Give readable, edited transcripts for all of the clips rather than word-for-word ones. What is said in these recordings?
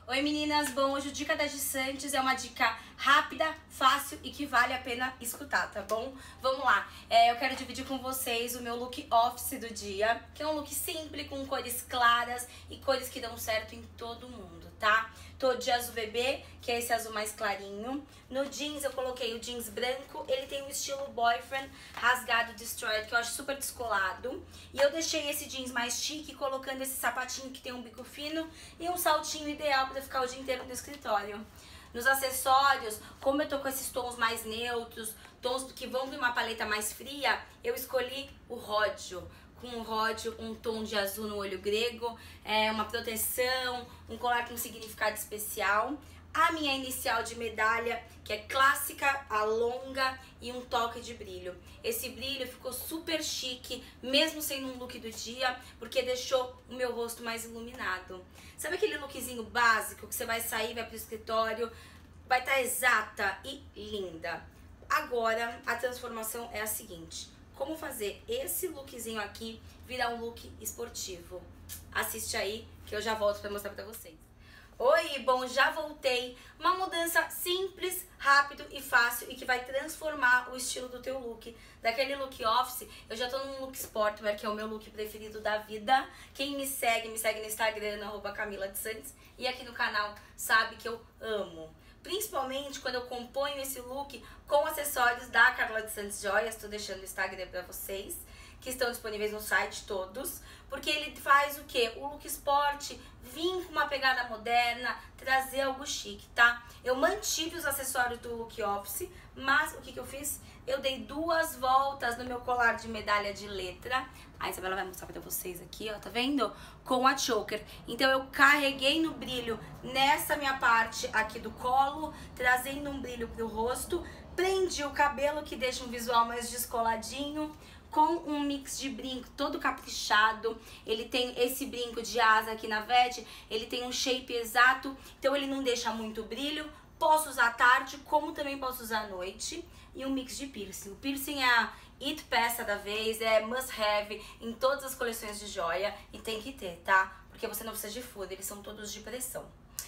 Oi meninas, bom, hoje o Dica da Gi Santos é uma dica rápida, fácil e que vale a pena escutar, tá bom? Vamos lá, eu quero dividir com vocês o meu look office do dia, que é um look simples, com cores claras e cores que dão certo em todo mundo, tá? Tô de azul bebê, que é esse azul mais clarinho. No jeans eu coloquei o jeans branco, ele tem o estilo boyfriend rasgado destroyed, que eu acho super descolado. E eu deixei esse jeans mais chique, colocando esse sapatinho que tem um bico fino e um saltinho ideal pra ficar o dia inteiro no escritório. Nos acessórios, como eu tô com esses tons mais neutros, tons que vão vir uma paleta mais fria, eu escolhi o ródio. Com um ródio, um tom de azul no olho grego, uma proteção, um colar com significado especial. A minha inicial de medalha, que é clássica, alonga e um toque de brilho. Esse brilho ficou super chique, mesmo sendo um look do dia, porque deixou o meu rosto mais iluminado. Sabe aquele lookzinho básico que você vai sair, vai pro escritório, vai estar exata e linda? Agora, a transformação é a seguinte: como fazer esse lookzinho aqui virar um look esportivo? Assiste aí que eu já volto pra mostrar pra vocês. Oi, bom, já voltei. Uma mudança simples, rápido e fácil e que vai transformar o estilo do teu look. Daquele look office, eu já tô num look sportwear, que é o meu look preferido da vida. Quem me segue no Instagram, @CamilaDeSantos, e aqui no canal sabe que eu amo. Principalmente quando eu componho esse look com acessórios da Carla de Santos Joias. Tô deixando o Instagram pra vocês, que estão disponíveis no site todos. Porque ele faz o quê? O look sport vir com uma pegada moderna, trazer algo chique, tá? Eu mantive os acessórios do look office, mas o que eu fiz? Eu dei 2 voltas no meu colar de medalha de letra. A Isabela vai mostrar pra vocês aqui, ó, tá vendo? Com a choker. Então eu carreguei no brilho nessa minha parte aqui do colo, trazendo um brilho pro rosto. Prendi o cabelo, que deixa um visual mais descoladinho, com um mix de brinco todo caprichado. Ele tem esse brinco de asa aqui na veste, ele tem um shape exato, então ele não deixa muito brilho. Posso usar à tarde, como também posso usar à noite. E um mix de piercing. O piercing é a it peça da vez, é must have em todas as coleções de joia e tem que ter, tá? Porque você não precisa de furo, eles são todos de pressão.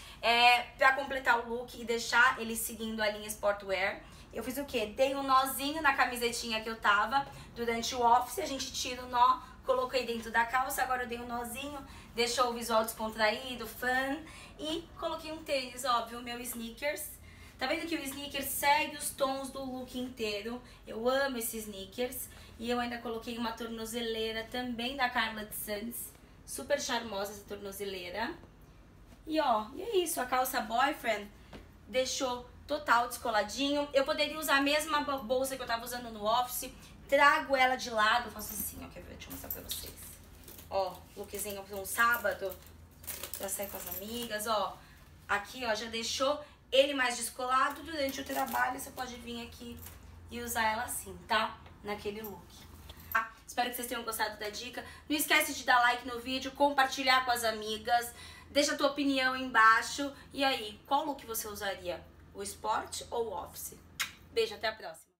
Pra completar o look e deixar ele seguindo a linha sportwear, eu fiz o quê? Dei um nozinho na camisetinha que eu tava durante o office, a gente tira o nó, coloquei dentro da calça, agora eu dei um nozinho, deixou o visual descontraído, fun, e coloquei um tênis, óbvio, o meu sneakers. Tá vendo que o sneakers segue os tons do look inteiro? Eu amo esse sneakers. E eu ainda coloquei uma tornozeleira também da Carla de Santos, super charmosa essa tornozeleira. E ó, e é isso, a calça boyfriend deixou total descoladinho. Eu poderia usar a mesma bolsa que eu tava usando no office, trago ela de lado, faço assim, ó, quer ver? Deixa eu mostrar pra vocês. Ó, lookzinho pra um sábado, pra sair com as amigas, ó. Aqui, ó, já deixou ele mais descolado. Durante o trabalho você pode vir aqui e usar ela assim, tá? Naquele look. Espero que vocês tenham gostado da dica. Não esquece de dar like no vídeo, compartilhar com as amigas. Deixa a tua opinião aí embaixo. E aí, qual look você usaria? O sport ou o office? Beijo, até a próxima.